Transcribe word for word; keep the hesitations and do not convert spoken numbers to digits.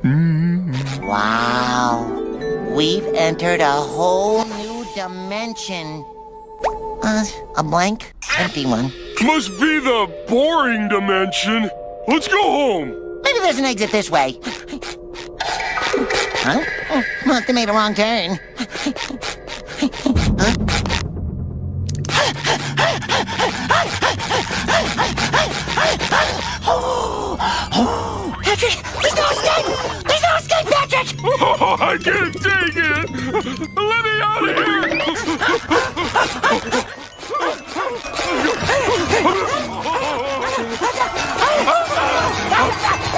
Wow. We've entered a whole new dimension. Uh, a blank, empty one. Must be the boring dimension. Let's go home. Maybe there's an exit this way. Huh? Oh, must have made a wrong turn. Huh? Oh, oh, Patrick, there's no escape! There's no escape, Patrick! Oh, I can't take it! Let me out of here!